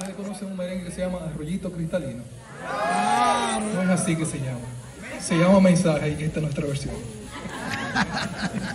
¿Ustedes conocen un merengue que se llama Arroyito Cristalino? Claro. No es así que se llama. Se llama Mensaje y esta es nuestra versión.